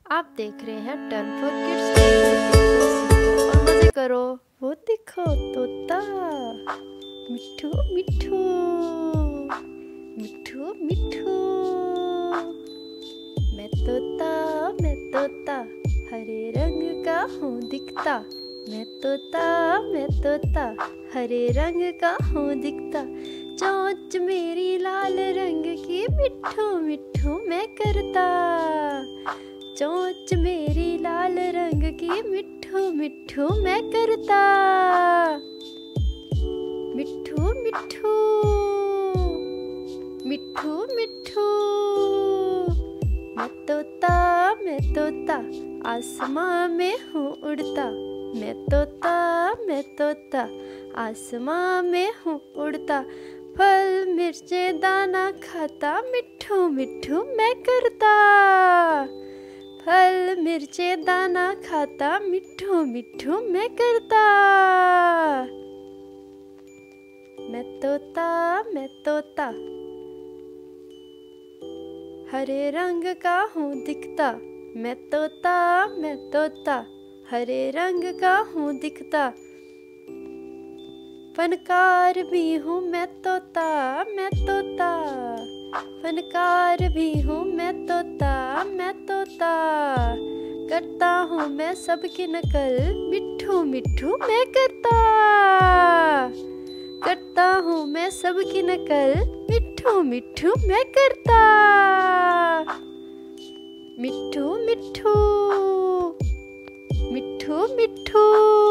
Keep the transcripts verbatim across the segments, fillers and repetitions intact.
आप देख रहे हैं टर्न फॉर किड्स टीवी। सीखो और मजे करो। वो देखो तोता, मिठू मिठू मिठू मिठू। मैं तोता मैं तोता हरे रंग का हूँ दिखता। मैं तोता मैं तोता हरे रंग का हूँ दिखता। चोंच मेरी लाल रंग की मिठू मिठू मैं करता। चोंच मेरी लाल रंग की मिठू मिठू मैं करता। मिठू मिठू मिठू मिठू। मैं तोता मैं तोता आसमां में हूँ उड़ता। मैं तोता मैं तोता आसमां में हूँ उड़ता। फल मिर्चे दाना खाता मिठू मिठू मैं करता। फल मिर्चे दाना खाता मिठू मिठू मैं करता। मैं तोता मैं तोता हरे रंग का हूँ दिखता। मैं तोता मैं तोता हरे रंग का हूँ दिखता। फनकार भी हूँ मैं तोता मैं तोता। फनकार भी हूँ मैं तोता मैं तोता। करता हूँ मैं सबकी नकल मिठू मिठू मैं करता। करता हूँ मैं सबकी नकल मिठू मिठू मैं करता। मिठू मिठू मिठू मिठू।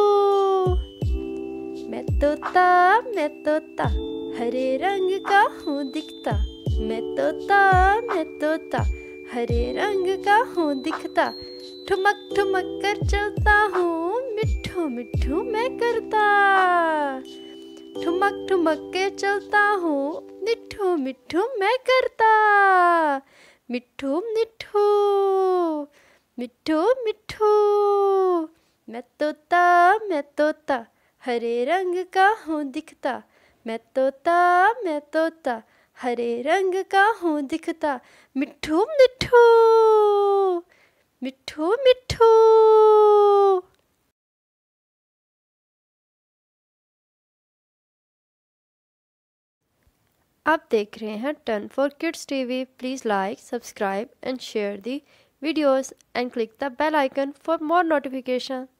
मैं तोता मैं तोता हरे रंग का हूँ दिखता। मैं तोता मैं तोता हरे रंग का हूँ दिखता। ठुमक ठुमक कर चलता हूँ मिठू मिठू मैं करता। ठुमक ठुमक के चलता हूँ मिठू मिठू मैं करता। मिठू मिठू मिठू मिठू। मैं तोता मैं तोता हरे रंग का हूँ दिखता। मैं तोता मैं तोता हरे रंग का हूँ दिखता। मिठू मिठू मिठू मिठू। आप देख रहे हैं turn for kids TV. Please like, subscribe and share the videos and click the bell icon for more notification.